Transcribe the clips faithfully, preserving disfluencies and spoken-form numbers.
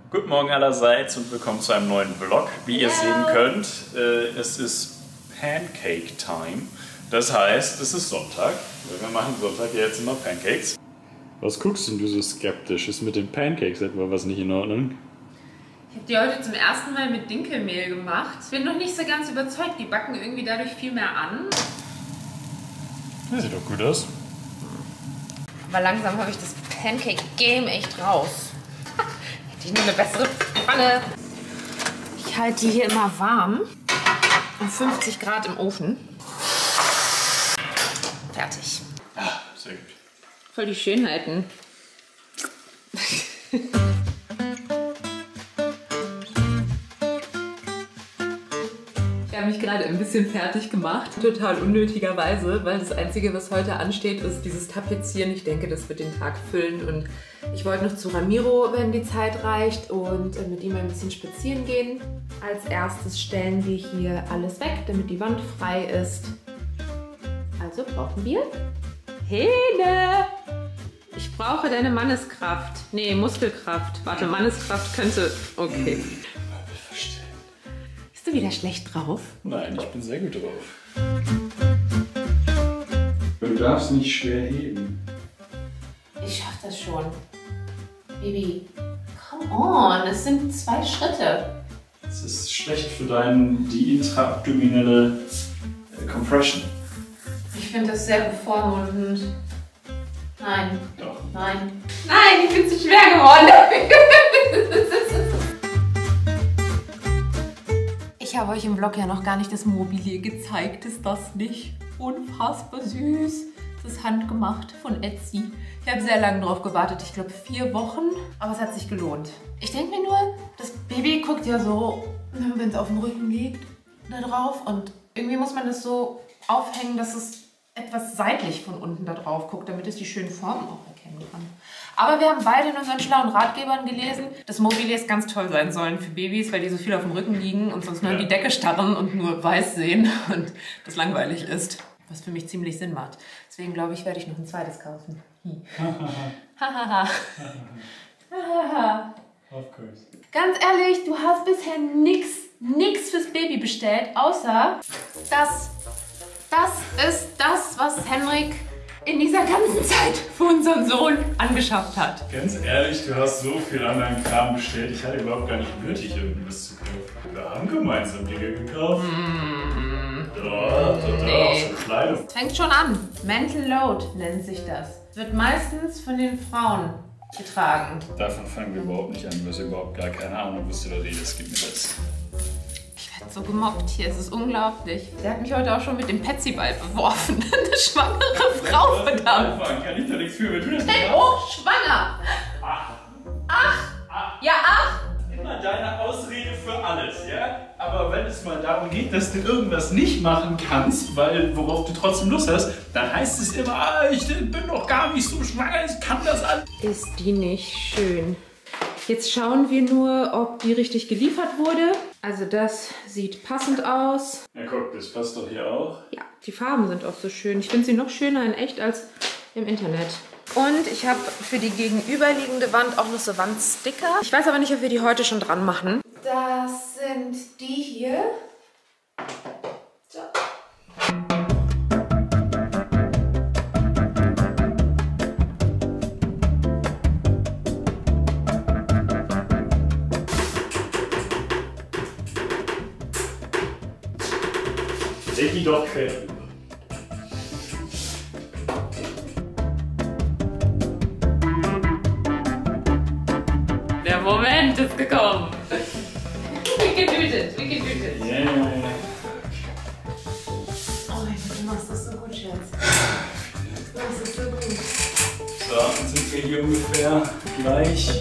Guten Morgen allerseits und willkommen zu einem neuen Vlog. Wie ihr sehen könnt, äh, es ist Pancake Time. Das heißt, es ist Sonntag. Wir machen Sonntag jetzt immer Pancakes. Was guckst denn du so skeptisch? Ist mit den Pancakes etwa was nicht in Ordnung? Ich habe die heute zum ersten Mal mit Dinkelmehl gemacht. Ich bin noch nicht so ganz überzeugt. Die backen irgendwie dadurch viel mehr an. Das sieht doch gut aus. Aber langsam habe ich das Pancake-Game echt raus. Hätte ich nur eine bessere Pfanne. Ich halte die hier immer warm. Um fünfzig Grad im Ofen. Fertig. Ah, sehr gut. Voll die Schönheiten. Ich habe mich gerade ein bisschen fertig gemacht, total unnötigerweise, weil das Einzige, was heute ansteht, ist dieses Tapezieren. Ich denke, das wird den Tag füllen und ich wollte noch zu Ramiro, wenn die Zeit reicht, und mit ihm ein bisschen spazieren gehen. Als erstes stellen wir hier alles weg, damit die Wand frei ist. Also brauchen wir Hähne. Ich brauche deine Manneskraft. Nee, Muskelkraft. Warte, Manneskraft könnte... Okay. Bist du wieder schlecht drauf? Nein, ich bin sehr gut drauf. Du darfst nicht schwer heben. Ich schaff das schon. Baby, come on, es sind zwei Schritte. Es ist schlecht für deinen, die intraabdominelle äh, Compression. Ich finde das sehr bevormundend. Nein. Doch. Nein. Nein, ich bin zu schwer geworden. Ich habe euch im Vlog ja noch gar nicht das Mobilier gezeigt. Ist das nicht unfassbar süß? Das ist handgemacht von Etsy. Ich habe sehr lange drauf gewartet. Ich glaube vier Wochen. Aber es hat sich gelohnt. Ich denke mir nur, das Baby guckt ja so, wenn es auf dem Rücken liegt, da drauf. Und irgendwie muss man das so aufhängen, dass es etwas seitlich von unten da drauf guckt, damit es die schönen Formen auch erkennen kann. Aber wir haben beide in unseren schlauen Ratgebern gelesen, dass Mobiliers ganz toll sein sollen für Babys, weil die so viel auf dem Rücken liegen und sonst nur in die Decke starren und nur weiß sehen und das langweilig ist. Was für mich ziemlich Sinn macht. Deswegen glaube ich, werde ich noch ein zweites kaufen. Hahaha. Hahaha. Of course. Ganz ehrlich, du hast bisher nix, nix fürs Baby bestellt, außer das. Das ist das, was Henrik in dieser ganzen Zeit für unseren Sohn angeschafft hat. Ganz ehrlich, du hast so viel anderen Kram bestellt. Ich hatte überhaupt gar nicht nötig, irgendwas zu kaufen. Wir haben gemeinsam Dinge gekauft. Mm. Da, da, da, Nee. auch schon Kleidung. Es fängt schon an. Mental Load nennt sich das. Wird meistens von den Frauen getragen. Davon fangen wir überhaupt nicht an. Du hast überhaupt gar keine Ahnung, was du da redest. Gib mir das. Ich werde so gemobbt hier. Es ist unglaublich. Der hat mich heute auch schon mit dem Petsyball beworfen. Eine schwangere Frau, verdammt. Kann ich da nichts für, wenn du das Ich bin nicht hochschwanger. Ach. Ach. Ach. Ja, ach. Immer deine Ausrede für alles, ja? Aber wenn es mal darum geht, dass du irgendwas nicht machen kannst, weil worauf du trotzdem Lust hast, dann heißt es immer, ah, ich bin doch gar nicht so schwanger, ich kann das alles. Ist die nicht schön? Jetzt schauen wir nur, ob die richtig geliefert wurde. Also das sieht passend aus. Na guck, das passt doch hier auch. Ja, die Farben sind auch so schön. Ich finde sie noch schöner in echt als im Internet. Und ich habe für die gegenüberliegende Wand auch noch so Wandsticker. Ich weiß aber nicht, ob wir die heute schon dran machen. Das sind die hier. So. Leg die doch quer drüber. Der Moment ist gekommen. We can do it, we can do it. Yeah. Oh mein Gott, du machst das so gut, Schatz. Du machst das so gut. So, dann sind wir hier ungefähr gleich.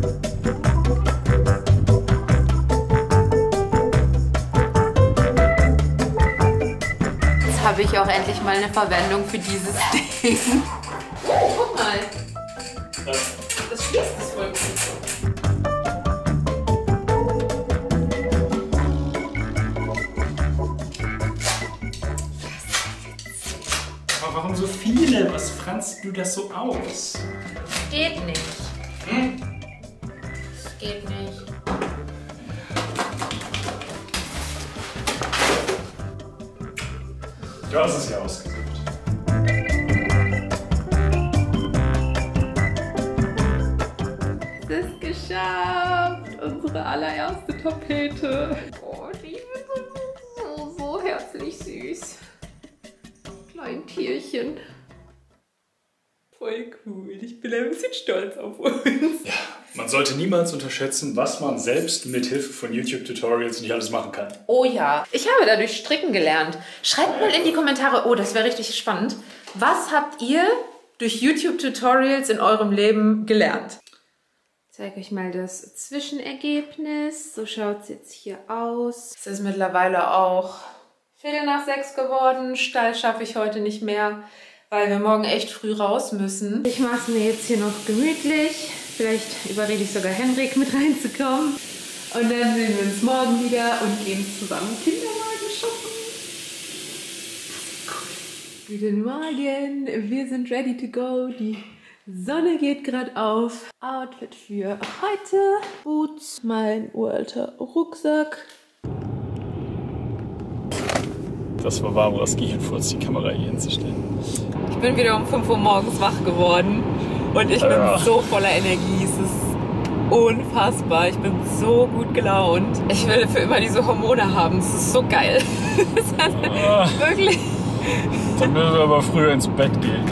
Jetzt habe ich auch endlich mal eine Verwendung für dieses Ding. Oh, guck mal. Das Das schließt es voll gut. Aber warum so viele? Was franzt du das so aus? Geht nicht. Hm? geht nicht. Du hast es ja ausgesucht. Es ist geschafft! Unsere allererste Tapete. Oh, die ist so, so herzlich süß. Klein Tierchen. Voll cool. Ich bin ein bisschen stolz auf uns. Ja, man sollte niemals unterschätzen, was man selbst mit Hilfe von YouTube-Tutorials nicht alles machen kann. Oh ja. Ich habe dadurch stricken gelernt. Schreibt mal in die Kommentare, oh, das wäre richtig spannend. Was habt ihr durch YouTube-Tutorials in eurem Leben gelernt? Ich zeige euch mal das Zwischenergebnis. So schaut es jetzt hier aus. Es ist mittlerweile auch Viertel nach sechs geworden. Stall schaffe ich heute nicht mehr, weil wir morgen echt früh raus müssen. Ich mache es mir jetzt hier noch gemütlich. Vielleicht überrede ich sogar Henrik mit reinzukommen. Und dann sehen wir uns morgen wieder und gehen zusammen Kinderwagen shoppen. Cool. Guten Morgen, wir sind ready to go. Die Sonne geht gerade auf. Outfit für heute. Boots, mein uralter Rucksack. Das war Barbaras Gehirnfurz, die Kamera hier hinzustellen. Ich bin wieder um fünf Uhr morgens wach geworden und ich bin ja. so voller Energie. Es ist unfassbar. Ich bin so gut gelaunt. Ich will für immer diese Hormone haben. Es ist so geil. Das ist ah, wirklich. Dann müssen wir aber früher ins Bett gehen.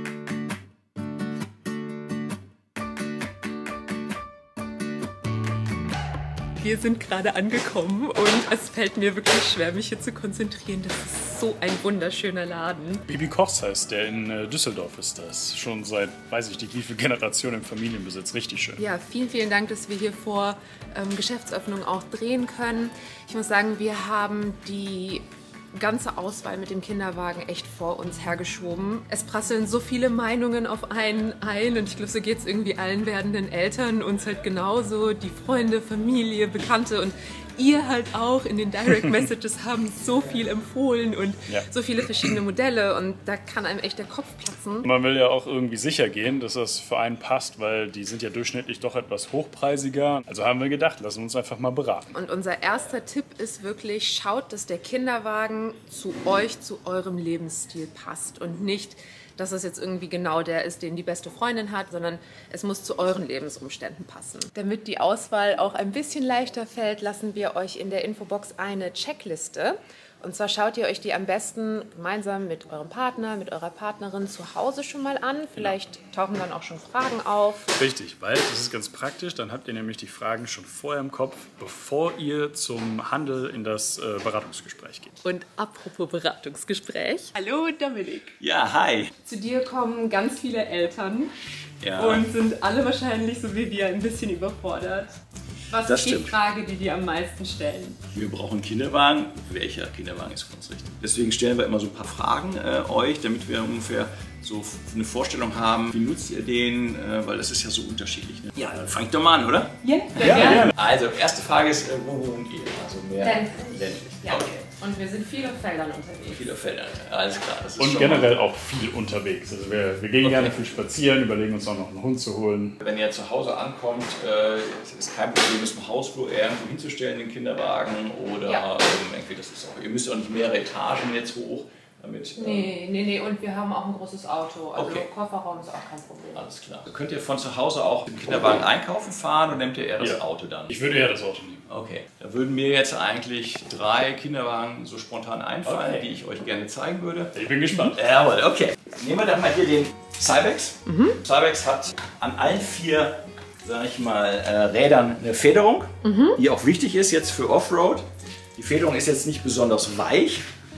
Wir sind gerade angekommen und es fällt mir wirklich schwer, mich hier zu konzentrieren. Das ist so ein wunderschöner Laden. Bibi Kochs heißt der, in Düsseldorf ist das. Schon seit, weiß ich nicht, wie viele Generationen im Familienbesitz. Richtig schön. Ja, vielen, vielen Dank, dass wir hier vor ähm, Geschäftsöffnung auch drehen können. Ich muss sagen, wir haben die ganze Auswahl mit dem Kinderwagen echt vor uns hergeschoben. Es prasseln so viele Meinungen auf einen ein und ich glaube, so geht es irgendwie allen werdenden Eltern, uns halt genauso, die Freunde, Familie, Bekannte und ihr halt auch in den Direct Messages haben so viel empfohlen und ja. so viele verschiedene Modelle und da kann einem echt der Kopf platzen. Man will ja auch irgendwie sicher gehen, dass das für einen passt, weil die sind ja durchschnittlich doch etwas hochpreisiger. Also haben wir gedacht, lassen wir uns einfach mal beraten. Und unser erster Tipp ist wirklich, schaut, dass der Kinderwagen zu euch, zu eurem Lebensstil passt und nicht, dass es jetzt irgendwie genau der ist, den die beste Freundin hat, sondern es muss zu euren Lebensumständen passen. Damit die Auswahl auch ein bisschen leichter fällt, lassen wir euch in der Infobox eine Checkliste. Und zwar schaut ihr euch die am besten gemeinsam mit eurem Partner, mit eurer Partnerin zu Hause schon mal an. Vielleicht tauchen dann auch schon Fragen auf. Richtig, weil das ist ganz praktisch. Dann habt ihr nämlich die Fragen schon vorher im Kopf, bevor ihr zum Handel in das äh, Beratungsgespräch geht. Und apropos Beratungsgespräch. Hallo Dominik. Ja, hi. Zu dir kommen ganz viele Eltern ja. und sind alle wahrscheinlich so wie wir ein bisschen überfordert. Was das ist die stimmt. Frage, die die am meisten stellen? Wir brauchen einen Kinderwagen. Welcher Kinderwagen ist für uns richtig? Deswegen stellen wir immer so ein paar Fragen äh, euch, damit wir ungefähr so eine Vorstellung haben, wie nutzt ihr den, äh, weil das ist ja so unterschiedlich. Ne? Ja, dann fang ich doch mal an, oder? Ja, sehr ja, gerne. Ja. Also, erste Frage ist, äh, wo wohnt ihr? Also mehr ländlich. ländlich. Ja. Okay. Und wir sind viel auf Feldern unterwegs. Viele Felder, alles klar. Das ist und schon generell mal auch viel unterwegs. Also wir, wir gehen okay. gerne viel spazieren, überlegen uns auch noch einen Hund zu holen. Wenn ihr zu Hause ankommt, äh, es ist kein Problem, es im Hausflur irgendwo hinzustellen, den Kinderwagen. Oder ja. ähm, irgendwie, das ist auch, ihr müsst auch nicht mehrere Etagen jetzt hoch. Damit, nee, nee, nee, und wir haben auch ein großes Auto, also okay. Kofferraum ist auch kein Problem. Alles klar. Also könnt ihr von zu Hause auch den Kinderwagen einkaufen fahren und nehmt ihr eher das ja. Auto dann? Ich würde eher das Auto nehmen. Okay. Da würden mir jetzt eigentlich drei Kinderwagen so spontan einfallen, okay. die ich euch gerne zeigen würde. Ich bin gespannt. Jawohl, okay. Nehmen wir dann mal hier den Cybex. Mhm. Cybex hat an allen vier, sag ich mal, äh, Rädern eine Federung, mhm. die auch wichtig ist jetzt für Offroad. Die Federung ist jetzt nicht besonders weich,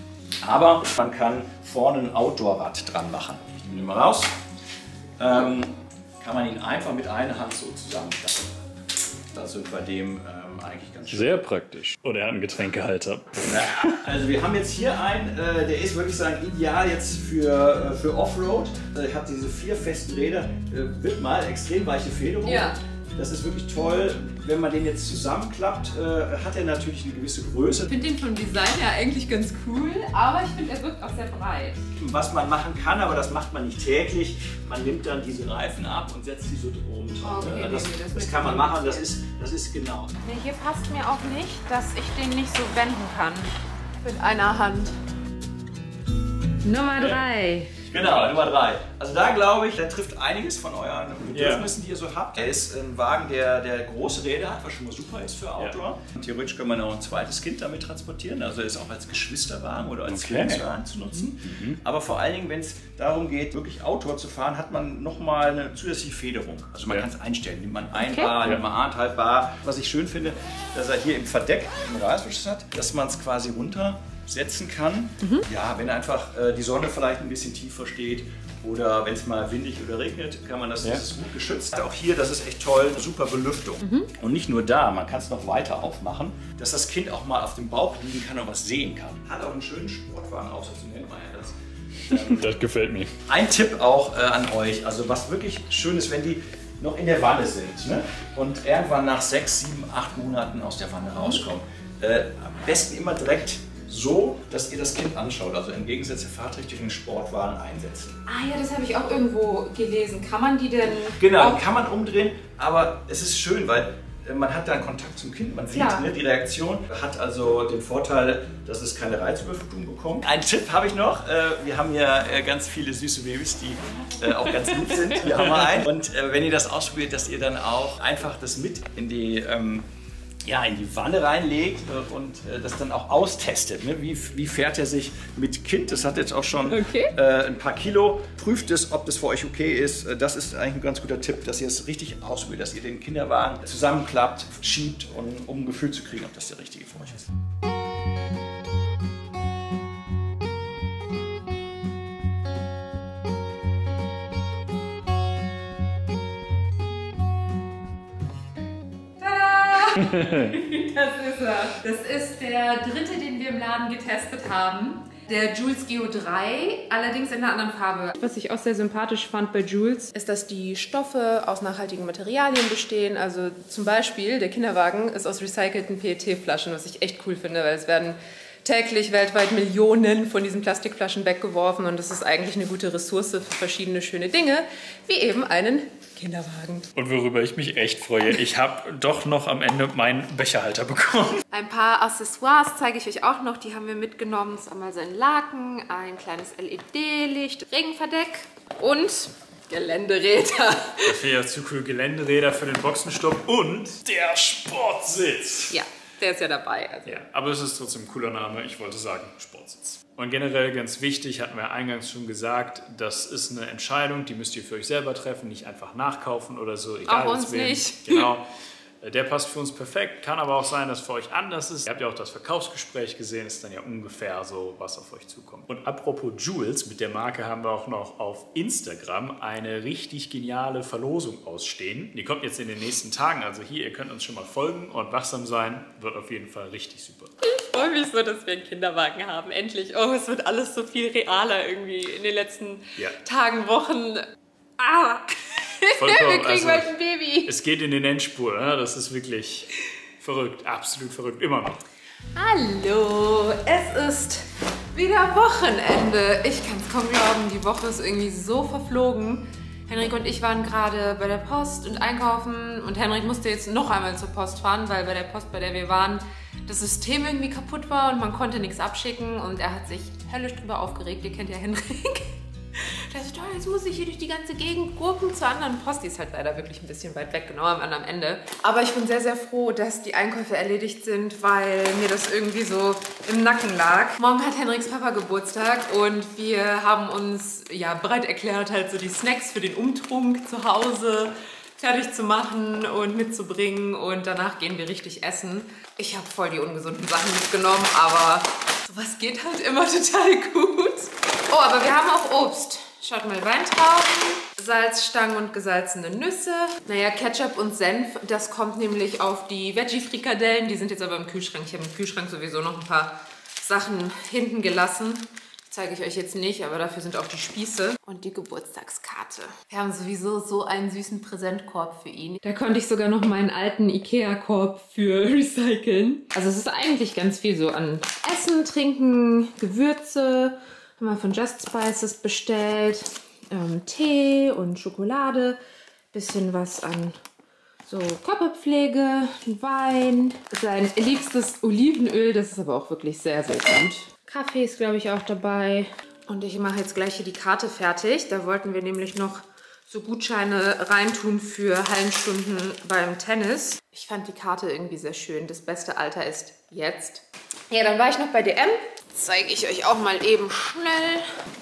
aber man kann vorne ein Outdoor-Rad dran machen. Ich nehme ihn mal raus. Ähm, kann man ihn einfach mit einer Hand so zusammenklappen. Das sind bei dem ähm, eigentlich ganz schön. Sehr praktisch. Und er hat einen Getränkehalter. Ja, also wir haben jetzt hier einen, äh, der ist wirklich sagen ideal jetzt für, äh, für Offroad. Er hat diese vier festen Räder, äh, wird mal extrem weiche Federung. Ja. Das ist wirklich toll. Wenn man den jetzt zusammenklappt, äh, hat er natürlich eine gewisse Größe. Ich finde den vom Design her eigentlich ganz cool, aber ich finde, er wirkt auch sehr breit. Was man machen kann, aber das macht man nicht täglich, man nimmt dann diese Reifen ab und setzt die so oben drauf. Okay, das, nee, das das kann man machen, das ist, das ist genau. Nee, hier passt mir auch nicht, dass ich den nicht so wenden kann. Mit einer Hand. Nummer drei. Genau, Nummer drei. Also da glaube ich, der trifft einiges von euren Bedürfnissen, die ihr so habt. Er ist ein Wagen, der, der große Räder hat, was schon mal super ist für Outdoor. Ja. Theoretisch kann man auch ein zweites Kind damit transportieren, also er ist auch als Geschwisterwagen oder als okay. Kindswagen zu nutzen. Mhm. Aber vor allen Dingen, wenn es darum geht, wirklich Outdoor zu fahren, hat man nochmal eine zusätzliche Federung. Also man ja. kann es einstellen, nimmt man ein okay. Bar, nimmt man anderthalb Bar. Was ich schön finde, dass er hier im Verdeck einen Reißverschluss hat, dass man es quasi runter setzen kann. Mhm. Ja, wenn einfach äh, die Sonne vielleicht ein bisschen tiefer steht oder wenn es mal windig oder regnet, kann man das, ja. das ist gut geschützt. Auch hier, das ist echt toll, super Belüftung. Mhm. Und nicht nur da, man kann es noch weiter aufmachen, dass das Kind auch mal auf dem Bauch liegen kann und was sehen kann. Hat auch einen schönen Sportwagen, auch so nennt man ja das. Ähm, das gefällt mir. Ein Tipp auch äh, an euch, also was wirklich schön ist, wenn die noch in der Wanne sind, ne? Und irgendwann nach sechs, sieben, acht Monaten aus der Wanne rauskommen. Äh, am besten immer direkt so, dass ihr das Kind anschaut, also im Gegensatz der fahrtüchtigen Sportwagen einsetzen. Ah ja, das habe ich auch irgendwo gelesen. Kann man die denn... Genau, die kann man umdrehen, aber es ist schön, weil man hat dann Kontakt zum Kind, man sieht ne, die Reaktion, hat also den Vorteil, dass es keine Reizüberflutung bekommt. Ein Tipp habe ich noch, wir haben ja ganz viele süße Babys, die auch ganz lieb sind, hier haben wir einen. Und wenn ihr das ausprobiert, dass ihr dann auch einfach das mit in die... Ja, in die Wanne reinlegt und äh, das dann auch austestet. Ne? Wie, wie fährt er sich mit Kind? Das hat jetzt auch schon okay. äh, ein paar Kilo. Prüft es, ob das für euch okay ist. Das ist eigentlich ein ganz guter Tipp, dass ihr es richtig ausprobiert, dass ihr den Kinderwagen zusammenklappt, schiebt, und, um ein Gefühl zu kriegen, ob das der richtige für euch ist. Das ist er. Das ist der dritte, den wir im Laden getestet haben. Der Joules Geo drei, allerdings in einer anderen Farbe. Was ich auch sehr sympathisch fand bei Joules, ist, dass die Stoffe aus nachhaltigen Materialien bestehen. Also zum Beispiel, der Kinderwagen ist aus recycelten P E T-Flaschen, was ich echt cool finde, weil es werden täglich weltweit Millionen von diesen Plastikflaschen weggeworfen und das ist eigentlich eine gute Ressource für verschiedene schöne Dinge, wie eben einen Kinderwagen. Und worüber ich mich echt freue, ich habe doch noch am Ende meinen Becherhalter bekommen. Ein paar Accessoires zeige ich euch auch noch, die haben wir mitgenommen. Das ist einmal so ein Laken, ein kleines L E D-Licht, Regenverdeck und Geländeräder. Das finde ich auch zu cool, Geländeräder für den Boxenstopp und der Sportsitz. Ja. Der ist ja dabei. Also. Ja, aber es ist trotzdem ein cooler Name. Ich wollte sagen, Sportsitz. Und generell ganz wichtig, hatten wir eingangs schon gesagt, das ist eine Entscheidung, die müsst ihr für euch selber treffen, nicht einfach nachkaufen oder so. Egal, auch uns nicht. Genau. Der passt für uns perfekt, kann aber auch sein, dass für euch anders ist. Ihr habt ja auch das Verkaufsgespräch gesehen, ist dann ja ungefähr so, was auf euch zukommt. Und apropos Joules, mit der Marke haben wir auch noch auf Instagram eine richtig geniale Verlosung ausstehen. Die kommt jetzt in den nächsten Tagen, also hier, ihr könnt uns schon mal folgen und wachsam sein, wird auf jeden Fall richtig super. Ich freue mich so, dass wir einen Kinderwagen haben, endlich. Oh, es wird alles so viel realer irgendwie in den letzten ja. Tagen, Wochen. Ah! Vollkommen, wir kriegen also, bald ein Baby. Es geht in den Endspurt, ne? Das ist wirklich verrückt, absolut verrückt, immer noch. Hallo, es ist wieder Wochenende. Ich kann es kaum glauben, die Woche ist irgendwie so verflogen. Henrik und ich waren gerade bei der Post und einkaufen und Henrik musste jetzt noch einmal zur Post fahren, weil bei der Post, bei der wir waren, das System irgendwie kaputt war und man konnte nichts abschicken und er hat sich höllisch drüber aufgeregt. Ihr kennt ja Henrik. Der so, toll, jetzt muss ich hier durch die ganze Gegend gurken zur anderen Post. Die ist halt leider wirklich ein bisschen weit weg, genau am anderen Ende. Aber ich bin sehr, sehr froh, dass die Einkäufe erledigt sind, weil mir das irgendwie so im Nacken lag. Morgen hat Henriks Papa Geburtstag und wir haben uns ja bereit erklärt, halt so die Snacks für den Umtrunk zu Hause fertig zu machen und mitzubringen und danach gehen wir richtig essen. Ich habe voll die ungesunden Sachen mitgenommen, aber sowas geht halt immer total gut. Oh, aber wir haben auch Obst. Schaut mal, Weintrauben, Salzstangen und gesalzene Nüsse. Naja, Ketchup und Senf, das kommt nämlich auf die Veggie-Frikadellen. Die sind jetzt aber im Kühlschrank. Ich habe im Kühlschrank sowieso noch ein paar Sachen hinten gelassen. Zeige ich euch jetzt nicht, aber dafür sind auch die Spieße und die Geburtstagskarte. Wir haben sowieso so einen süßen Präsentkorb für ihn. Da konnte ich sogar noch meinen alten Ikea-Korb für recyceln. Also es ist eigentlich ganz viel so an Essen, Trinken, Gewürze. Haben wir von Just Spices bestellt. Ähm, Tee und Schokolade. Bisschen was an so Körperpflege, Wein. Sein liebstes Olivenöl, das ist aber auch wirklich sehr, sehr gut. Kaffee ist, glaube ich, auch dabei. Und ich mache jetzt gleich hier die Karte fertig. Da wollten wir nämlich noch so Gutscheine reintun für Hallenstunden beim Tennis. Ich fand die Karte irgendwie sehr schön. Das beste Alter ist jetzt. Ja, dann war ich noch bei D M. Zeige ich euch auch mal eben schnell.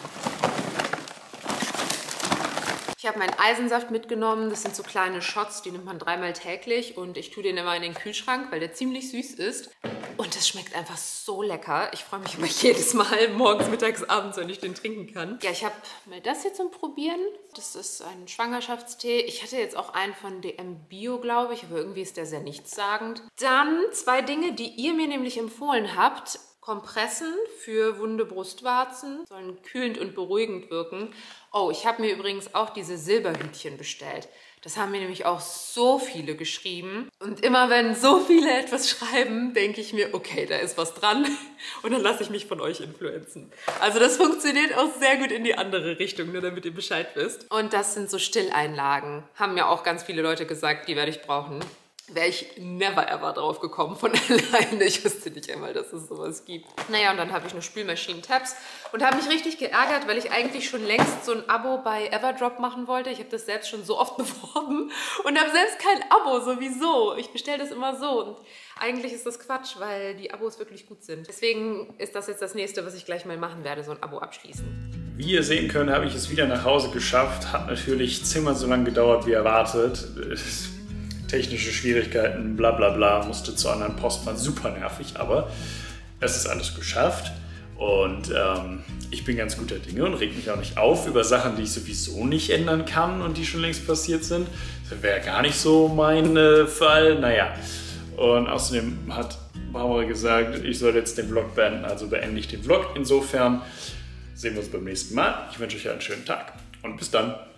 Ich habe meinen Eisensaft mitgenommen. Das sind so kleine Shots, die nimmt man dreimal täglich. Und ich tue den immer in den Kühlschrank, weil der ziemlich süß ist. Und es schmeckt einfach so lecker. Ich freue mich immer jedes Mal, morgens, mittags, abends, wenn ich den trinken kann. Ja, ich habe mal das hier zum Probieren. Das ist ein Schwangerschaftstee. Ich hatte jetzt auch einen von D M Bio, glaube ich, aber irgendwie ist der sehr nichtssagend. Dann zwei Dinge, die ihr mir nämlich empfohlen habt. Kompressen für wunde Brustwarzen, sollen kühlend und beruhigend wirken. Oh, ich habe mir übrigens auch diese Silberhütchen bestellt. Das haben mir nämlich auch so viele geschrieben. Und immer wenn so viele etwas schreiben, denke ich mir, okay, da ist was dran. Und dann lasse ich mich von euch influenzen. Also das funktioniert auch sehr gut in die andere Richtung, nur damit ihr Bescheid wisst. Und das sind so Stilleinlagen. Haben mir auch ganz viele Leute gesagt, die werde ich brauchen. Wäre ich never ever drauf gekommen von alleine. Ich wusste nicht einmal, dass es sowas gibt. Naja, und dann habe ich noch Spülmaschinen-Tabs und habe mich richtig geärgert, weil ich eigentlich schon längst so ein Abo bei Everdrop machen wollte. Ich habe das selbst schon so oft beworben und habe selbst kein Abo, sowieso. Ich bestelle das immer so und eigentlich ist das Quatsch, weil die Abos wirklich gut sind. Deswegen ist das jetzt das nächste, was ich gleich mal machen werde, so ein Abo abschließen. Wie ihr sehen könnt, habe ich es wieder nach Hause geschafft. Hat natürlich zehnmal so lange gedauert wie erwartet. Technische Schwierigkeiten, bla bla bla, musste zu anderen Post, war super nervig, aber es ist alles geschafft und ähm, ich bin ganz guter Dinge und reg mich auch nicht auf über Sachen, die ich sowieso nicht ändern kann und die schon längst passiert sind. Das wäre gar nicht so mein äh, Fall, naja. Und außerdem hat Barbara gesagt, ich soll jetzt den Vlog beenden, also beende ich den Vlog. Insofern sehen wir uns beim nächsten Mal. Ich wünsche euch einen schönen Tag und bis dann.